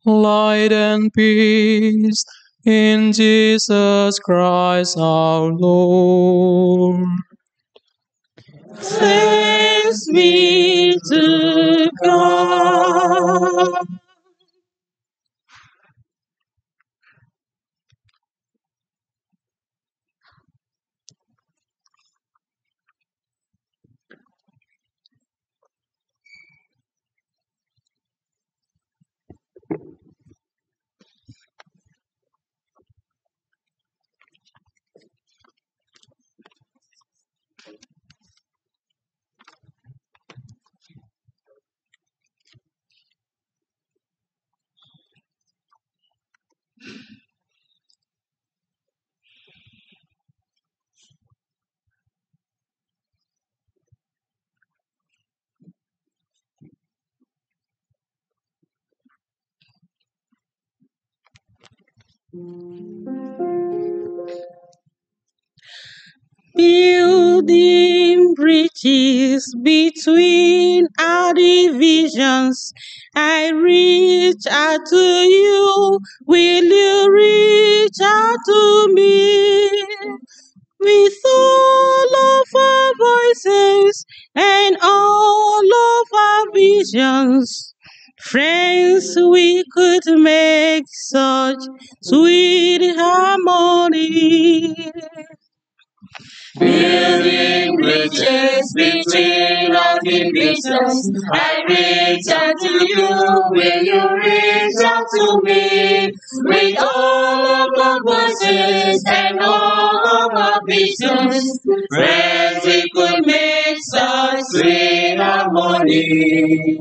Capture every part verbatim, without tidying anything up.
light and peace in Jesus Christ our Lord. Thanks be to God. Building bridges between our divisions, I reach out to you. Will you reach out to me? With all of our voices and all of our visions, friends, we could make such sweet harmony. Building bridges between our divisions, I reach out to you. Will you reach out to me? With all of our voices and all of our visions, friends, we could make such sweet harmony.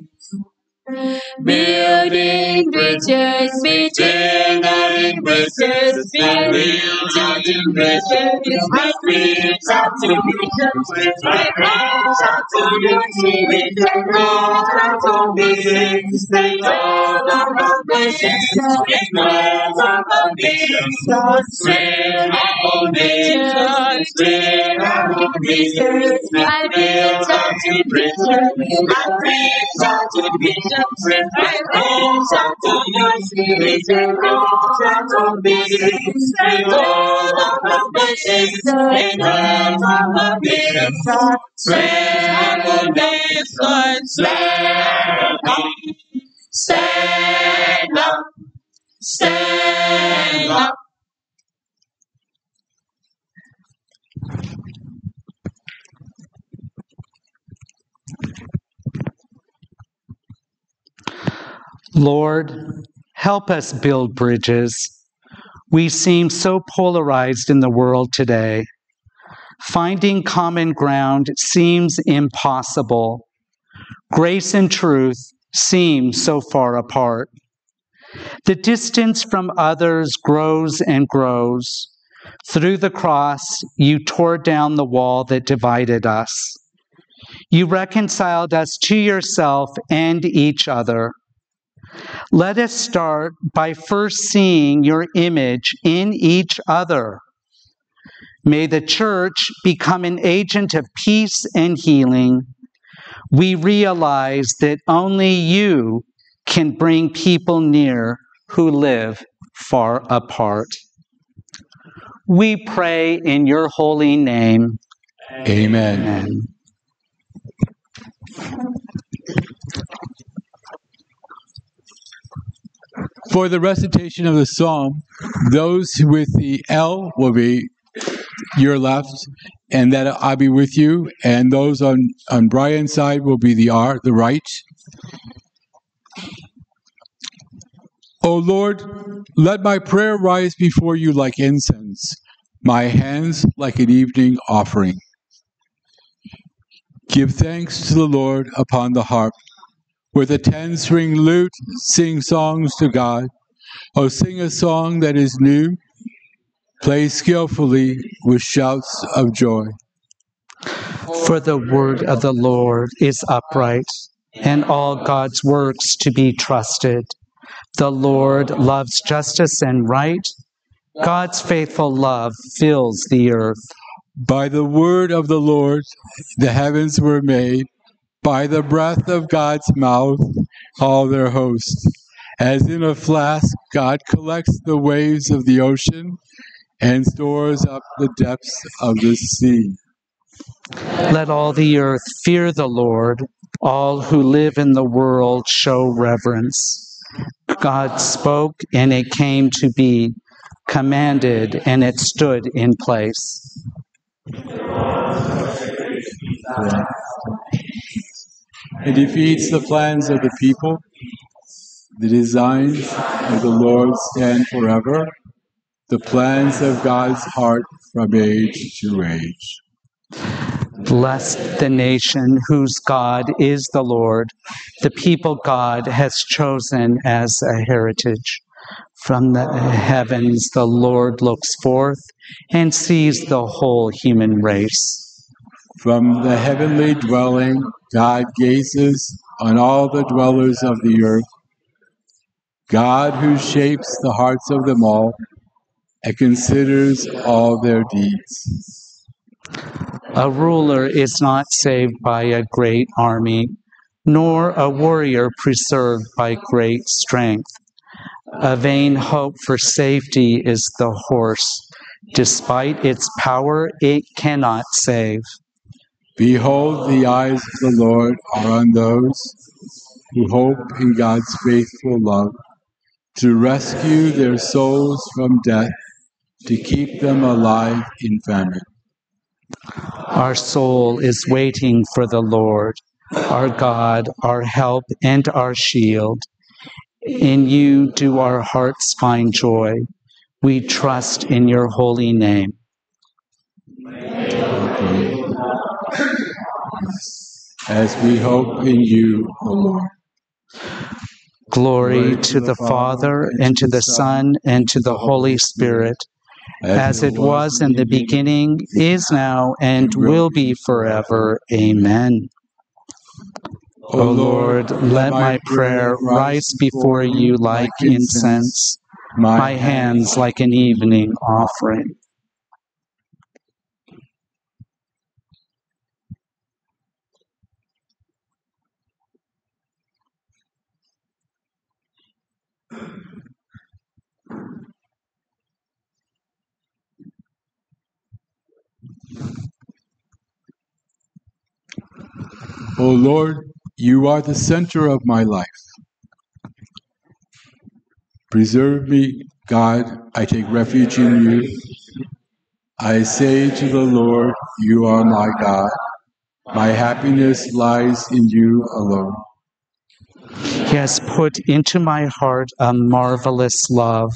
Building bridges between our embraces, building bridges, my feet out to visions, with my hands out to unity, with your hands out to visions, with all of our visions, with all of our visions, sweet harmony, sweet harmony, my feet out to bridges, my feet out to visions. With my hands out to unity, with your hands out to visions, with all of our visions, with all of our visions, sweet harmony, stand up, stand up, stand up. Lord, help us build bridges. We seem so polarized in the world today. Finding common ground seems impossible. Grace and truth seem so far apart. The distance from others grows and grows. Through the cross, you tore down the wall that divided us. You reconciled us to yourself and each other. Let us start by first seeing your image in each other. May the church become an agent of peace and healing. We realize that only you can bring people near who live far apart. We pray in your holy name. Amen. Amen. For the recitation of the psalm, those with the L will be your left, and that I'll be with you, and those on, on Brian's side will be the R, the right. O Lord, let my prayer rise before you like incense, my hands like an evening offering. Give thanks to the Lord upon the harp. With a ten-string lute, sing songs to God. Oh, sing a song that is new. Play skillfully with shouts of joy. For the word of the Lord is upright, and all God's works to be trusted. The Lord loves justice and right. God's faithful love fills the earth. By the word of the Lord, the heavens were made. By the breath of God's mouth, all their hosts. As in a flask, God collects the waves of the ocean and stores up the depths of the sea. Let all the earth fear the Lord. All who live in the world show reverence. God spoke, and it came to be, commanded, and it stood in place. It defeats the plans of the people. The designs of the Lord stand forever, the plans of God's heart from age to age. Blessed the nation whose God is the Lord, the people God has chosen as a heritage. From the heavens the Lord looks forth and sees the whole human race. From the heavenly dwelling, God gazes on all the dwellers of the earth. God who shapes the hearts of them all and considers all their deeds. A ruler is not saved by a great army, nor a warrior preserved by great strength. A vain hope for safety is the horse. Despite its power, it cannot save. Behold, the eyes of the Lord are on those who hope in God's faithful love, to rescue their souls from death, to keep them alive in famine. Our soul is waiting for the Lord, our God, our help and our shield. In you do our hearts find joy. We trust in your holy name. As we hope in you, O Lord. Glory to the Father, and to the Son, and to the Holy Spirit, as it was in the beginning, is now, and will be forever. Amen. O Lord, let my prayer rise before you like incense, my hands like an evening offering. O Lord, you are the center of my life. Preserve me, God, I take refuge in you. I say to the Lord, you are my God. My happiness lies in you alone. He has put into my heart a marvelous love.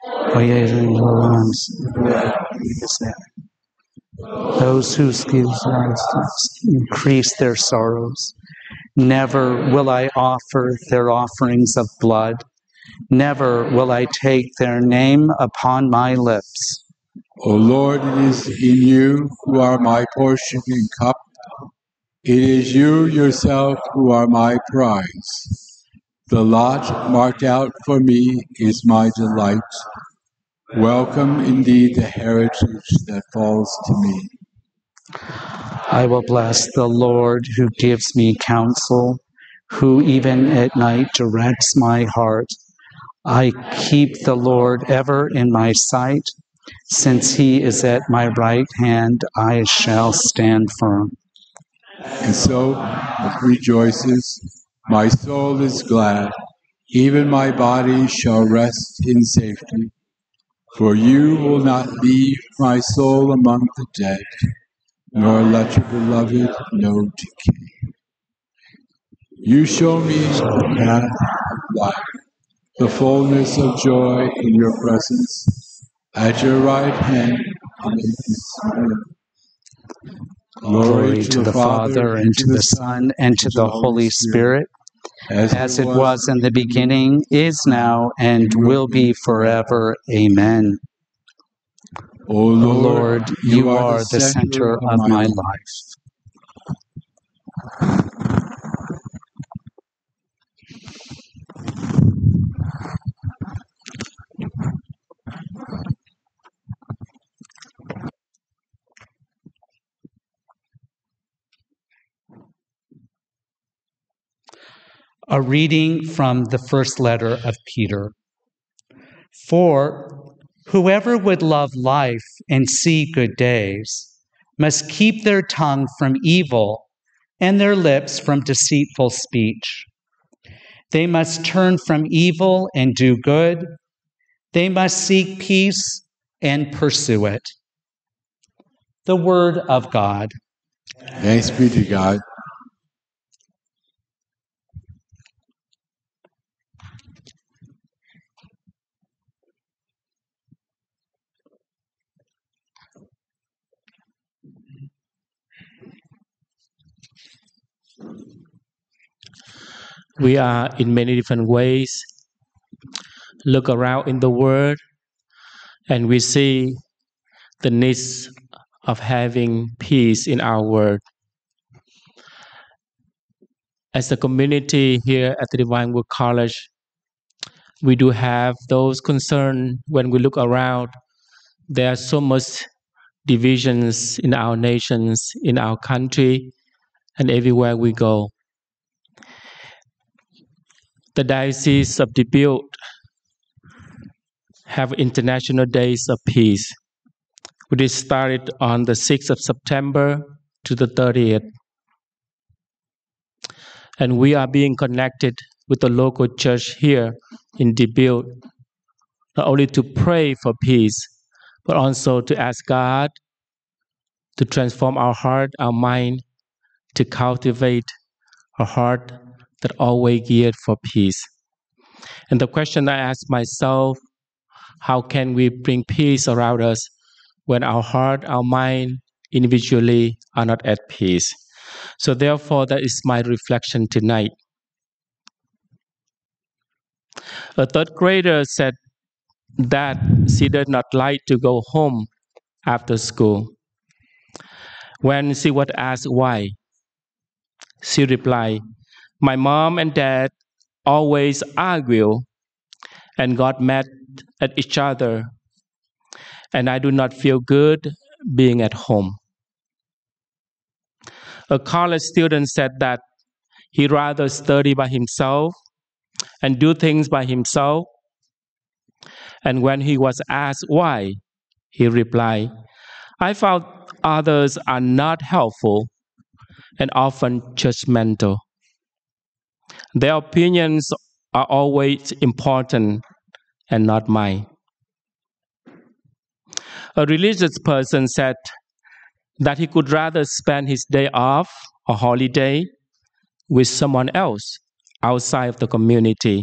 Those who increase their sorrows. Never will I offer their offerings of blood. Never will I take their name upon my lips. O Lord, it is in you who are my portion and cup. It is you yourself who are my prize. The lot marked out for me is my delight. Welcome indeed the heritage that falls to me. I will bless the Lord who gives me counsel, who even at night directs my heart. I keep the Lord ever in my sight. Since he is at my right hand, I shall stand firm. And so it rejoices, my soul is glad, even my body shall rest in safety. For you will not leave my soul among the dead, nor let your beloved know decay. You show me the path of life, the fullness of joy in your presence. At your right hand, Glory to the Father, and to the Son, and to the Holy Spirit, as it was in the beginning, is now, and will be forever. Amen. O O Lord, Lord, you are the center of my life. A reading from the first letter of Peter. For whoever would love life and see good days must keep their tongue from evil and their lips from deceitful speech. They must turn from evil and do good. They must seek peace and pursue it. The word of God. Thanks be to God. We are in many different ways. Look around in the world and we see the needs of having peace in our world. As a community here at the Divine Word College, we do have those concerns when we look around. There are so much divisions in our nations, in our country, and everywhere we go. The Diocese of Dubuque have International Days of Peace, which is started on the sixth of September to the thirtieth. And we are being connected with the local church here in Dubuque, not only to pray for peace, but also to ask God to transform our heart, our mind, to cultivate a heart that always geared for peace. And the question I ask myself, how can we bring peace around us when our heart, our mind, individually are not at peace? So therefore, that is my reflection tonight. A third grader said that she did not like to go home after school. When she was asked why, she replied, "My mom and dad always argue and got mad at each other, and I do not feel good being at home." A college student said that he'd rather study by himself and do things by himself. And when he was asked why, he replied, "I found others are not helpful and often judgmental. Their opinions are always important and not mine." A religious person said that he could rather spend his day off or holiday with someone else outside of the community.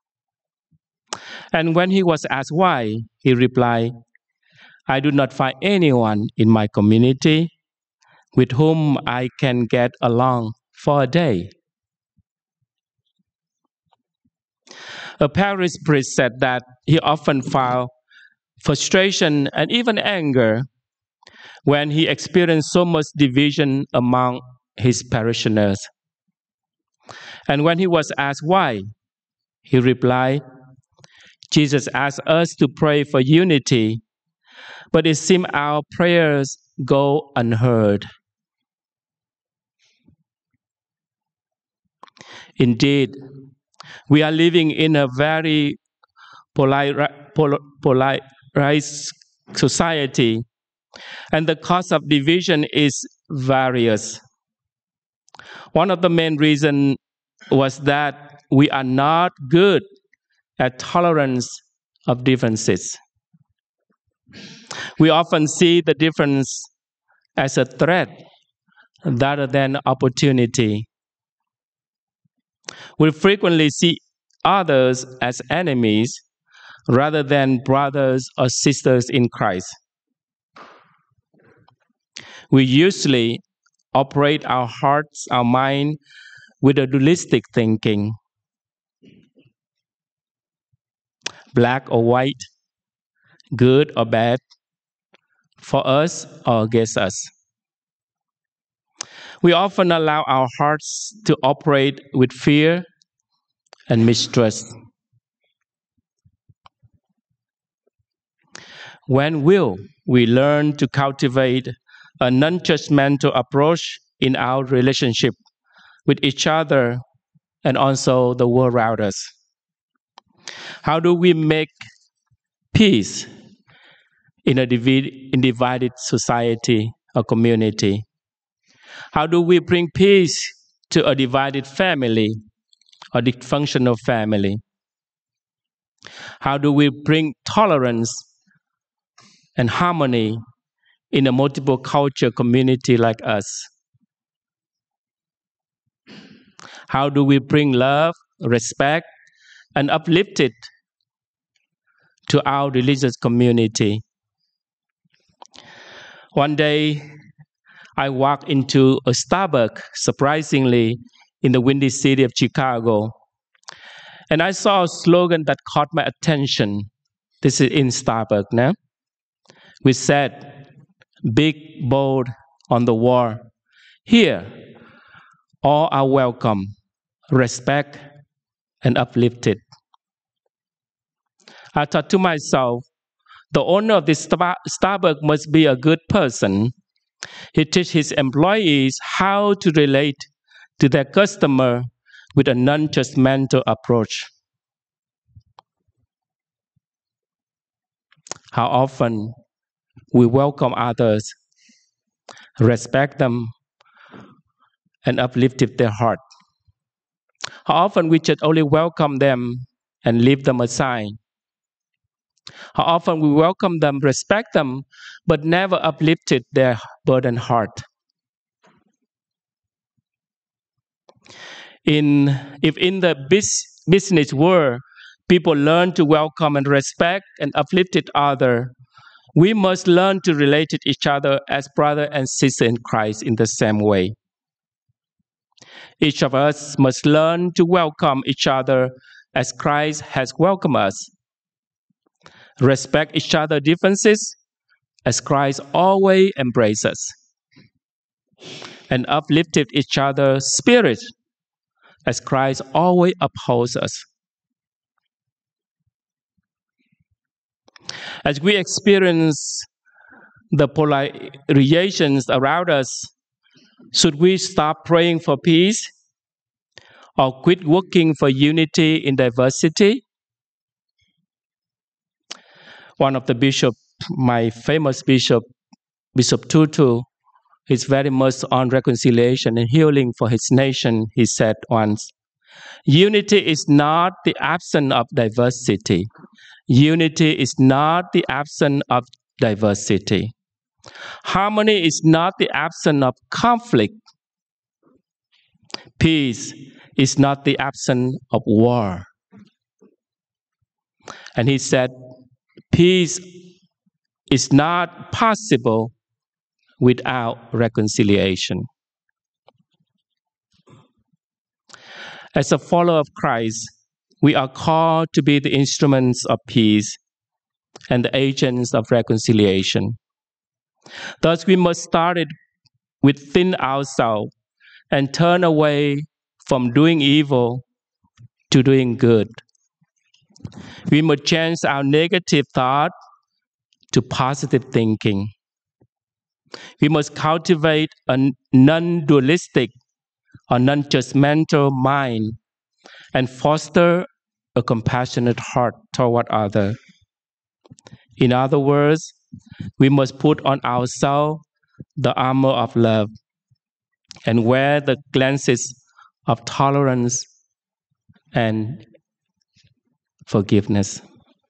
And when he was asked why, he replied, "I do not find anyone in my community with whom I can get along for a day." A parish priest said that he often found frustration and even anger when he experienced so much division among his parishioners. And when he was asked why, he replied, "Jesus asked us to pray for unity, but it seems our prayers go unheard." Indeed, we are living in a very polarized society, and the cause of division is various. One of the main reasons was that we are not good at tolerance of differences. We often see the difference as a threat rather than opportunity. We frequently see others as enemies rather than brothers or sisters in Christ. We usually operate our hearts, our mind, with a dualistic thinking. Black or white, good or bad, for us or against us. We often allow our hearts to operate with fear and mistrust. When will we learn to cultivate a non-judgmental approach in our relationship with each other and also the world around us? How do we make peace in a divi- in divided society or community? How do we bring peace to a divided family or dysfunctional family? How do we bring tolerance and harmony in a multiple culture community like us? How do we bring love, respect, and uplift it to our religious community? One day, I walked into a Starbucks, surprisingly, in the windy city of Chicago. And I saw a slogan that caught my attention. This is in Starbucks now. We said, big, bold on the wall, here, all are welcome, respect, and uplifted. I thought to myself, the owner of this Starbucks must be a good person. He teaches his employees how to relate to their customer with a non-judgmental approach. How often we welcome others, respect them, and uplift their heart. How often we just only welcome them and leave them aside. How often we welcome them, respect them, but never uplifted their burdened heart. In, if in the bis, business world, people learn to welcome and respect and uplift each other, we must learn to relate to each other as brother and sister in Christ in the same way. Each of us must learn to welcome each other as Christ has welcomed us. Respect each other's differences as Christ always embraces us. And uplifted each other's spirit as Christ always upholds us. As we experience the polarizations around us, should we stop praying for peace or quit working for unity in diversity? One of the bishops, my famous bishop, Bishop Tutu, is very much on reconciliation and healing for his nation. He said once, unity is not the absence of diversity. Unity is not the absence of diversity. Harmony is not the absence of conflict. Peace is not the absence of war. And he said, peace is not possible without reconciliation. As a follower of Christ, we are called to be the instruments of peace and the agents of reconciliation. Thus, we must start it within ourselves and turn away from doing evil to doing good. We must change our negative thought to positive thinking. We must cultivate a non-dualistic or non-judgmental mind and foster a compassionate heart toward others. In other words, we must put on ourselves the armor of love and wear the glances of tolerance and forgiveness.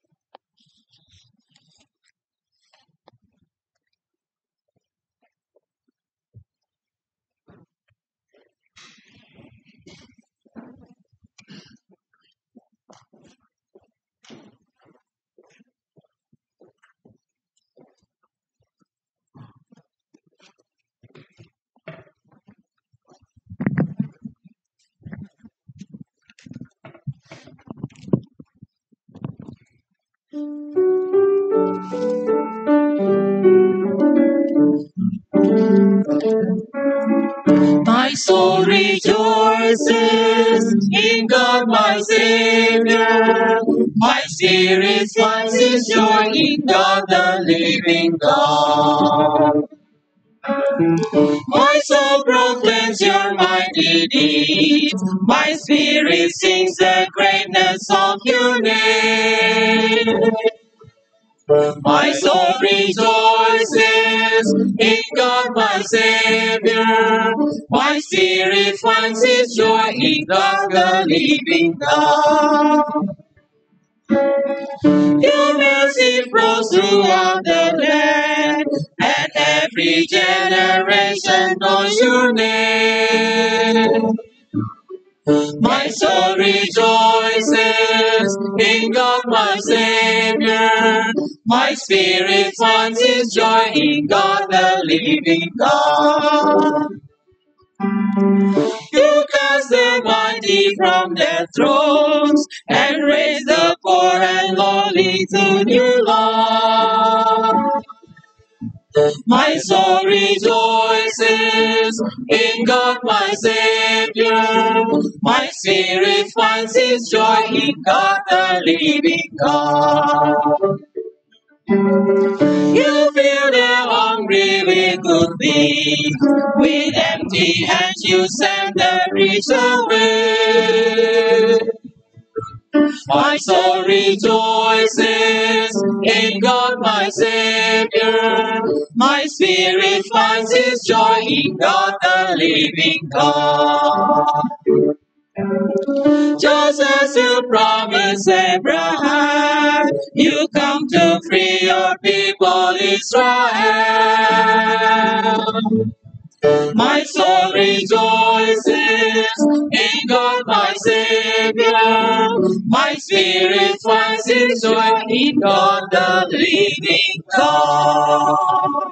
My soul rejoices in God my Savior. My spirit finds its joy in God the living God. My soul proclaims your mighty deeds. My spirit sings the greatness of your name. My soul rejoices in God my Savior. My spirit finds its joy in God the living God. Your mercy flows throughout the land, and every generation knows your name. My soul rejoices in God my Savior. My spirit finds its joy in God the living God. You cast the mighty from their thrones and raise the poor and lowly to new life. My soul rejoices in God my Savior. My spirit finds its joy in God the living God. You fill the hungry with good things. With empty hands you send the rich away. My soul rejoices in God my Savior. My spirit finds its joy in God the living God. Just as you promised Abraham, you come to free your people Israel. My soul rejoices in God my Savior. My spirit finds its joy in God the living God.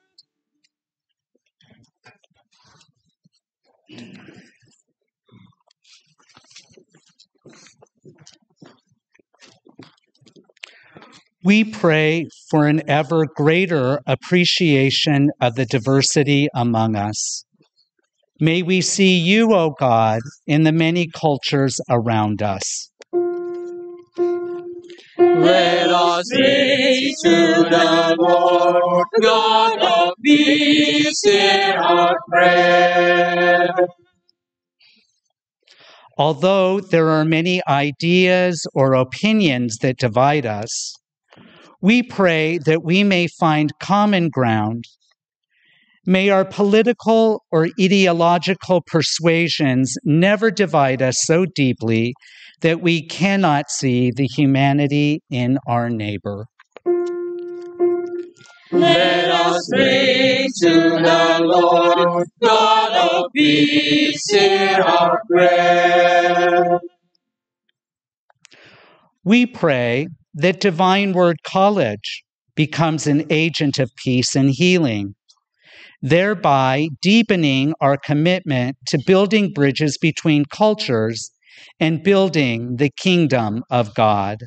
We pray for an ever greater appreciation of the diversity among us. May we see you, O God, in the many cultures around us. Let us pray to the Lord, God of peace, hear our prayer. Although there are many ideas or opinions that divide us, we pray that we may find common ground. May our political or ideological persuasions never divide us so deeply that we cannot see the humanity in our neighbor. Let us pray to the Lord, God of peace, hear our prayer. We pray that Divine Word College becomes an agent of peace and healing, thereby deepening our commitment to building bridges between cultures and building the kingdom of God.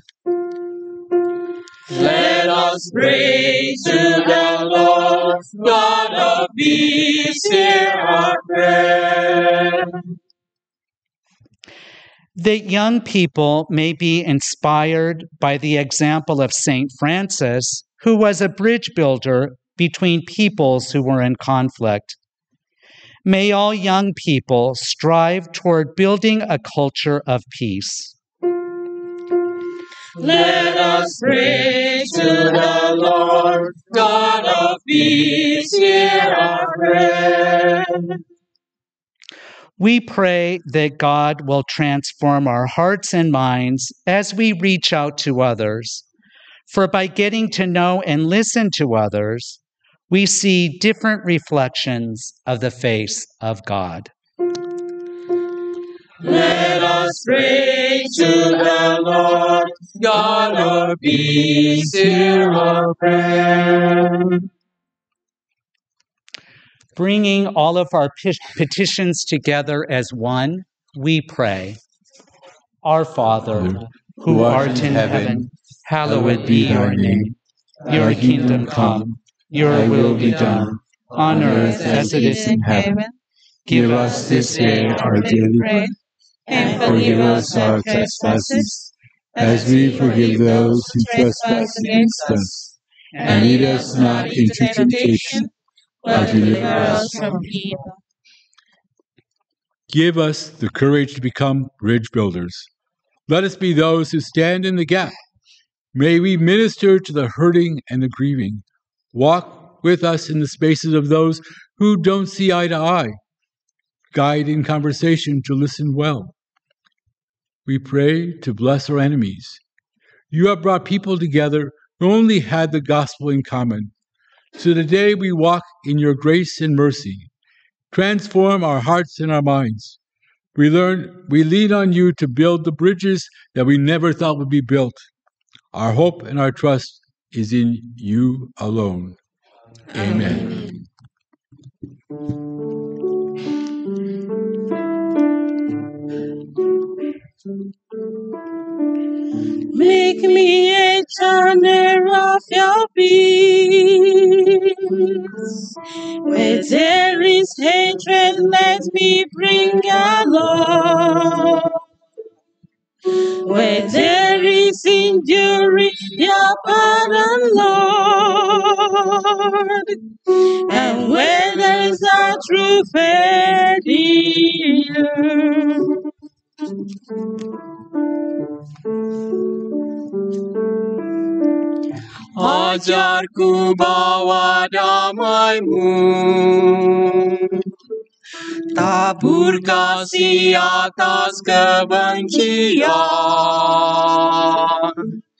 Let us pray to the Lord, God of peace, hear our prayer. That young people may be inspired by the example of Saint Francis, who was a bridge builder between peoples who were in conflict. May all young people strive toward building a culture of peace. Let us pray to the Lord, God of peace, hear our prayer. We pray that God will transform our hearts and minds as we reach out to others. For by getting to know and listen to others, we see different reflections of the face of God. Let us pray to the Lord, God of peace, hear our prayer. Bringing all of our petitions together as one, we pray. Our Father, who art in heaven, hallowed be your name. Your kingdom come, your will be done, on earth as it is in heaven. Give us this day our daily bread, and forgive us our trespasses, as we forgive those who trespass against us. And lead us not into temptation, but deliver us from evil. Give us the courage to become bridge builders. Let us be those who stand in the gap. May we minister to the hurting and the grieving. Walk with us in the spaces of those who don't see eye to eye. Guide in conversation to listen well. We pray to bless our enemies. You have brought people together who only had the gospel in common. So today we walk in your grace and mercy. Transform our hearts and our minds. We learn, we lean on you to build the bridges that we never thought would be built. Our hope and our trust is in you alone. Amen. Make me a channel of your peace. Where there is hatred, let me bring your love. Where there is injury, your pardon, Lord. And where there is a true faith in you. Ajarku bawa damai-Mu, tabur kasih atas kebencian,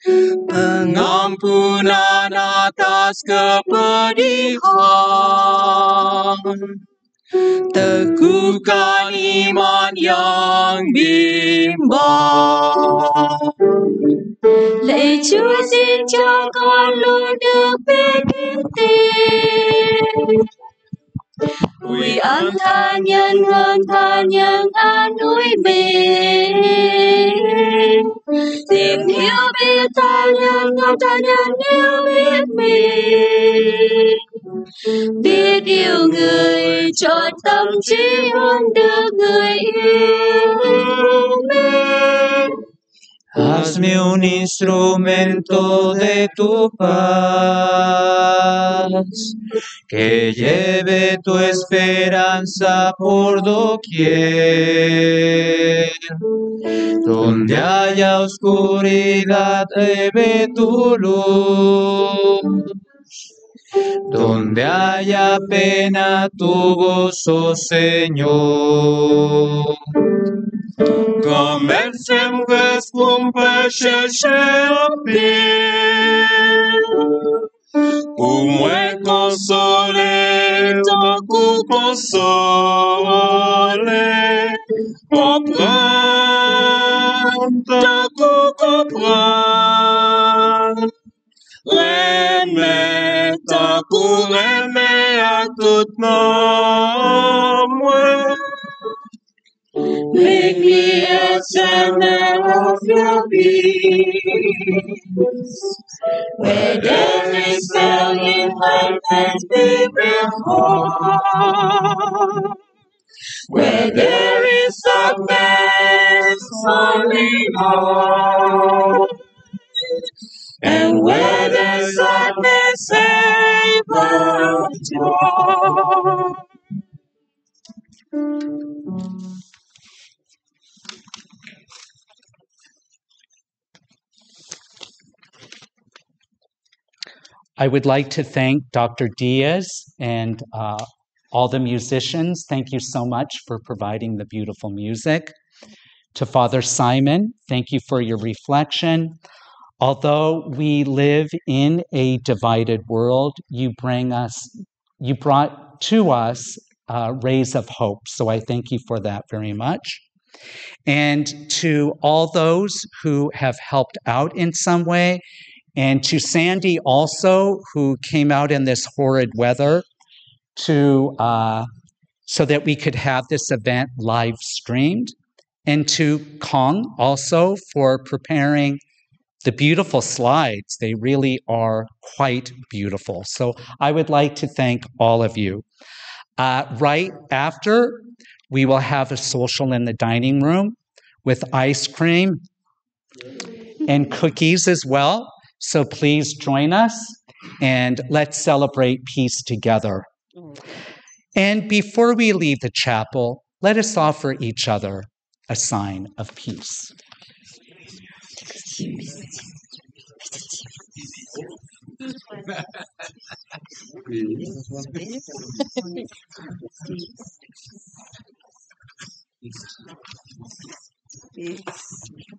pengampunan atas kepedihan, teguhkan iman yang bimbang. Lạy Chúa xin cho con luôn được biết tin. Vì ơn tha nhân ơn tha nhân an ủi mình. Tìm hiểu biết tha nhân ơn tha nhân yêu biết mình. Biết yêu người chọn tâm trí hơn được người yêu mình. Hazme un instrumento de tu paz, que lleve tu esperanza por doquier. Donde haya oscuridad, lleve tu luz. Donde haya pena, tu gozo, Señor. Quand j'aimerais me chercher un pied, pour moi consoler, tant qu'on consoler, comprendre, tant qu'on comprendre, l'aimer, tant qu'on aimer à tout nom. Make me a channel of your peace. Where there is failure, let us be reformed. Where there is darkness, only light. And where there's sadness, save us joy. I would like to thank Doctor Diaz and uh, all the musicians. Thank you so much for providing the beautiful music. To Father Simon, thank you for your reflection. Although we live in a divided world, you bring us, you brought to us uh, rays of hope. So I thank you for that very much. And to all those who have helped out in some way, and to Sandy also, who came out in this horrid weather to uh, so that we could have this event live streamed, and to Kong also for preparing the beautiful slides. They really are quite beautiful. So I would like to thank all of you. Uh, right after, we will have a social in the dining room with ice cream and cookies as well. So please join us and let's celebrate peace together. And before we leave the chapel, let us offer each other a sign of peace. Peace.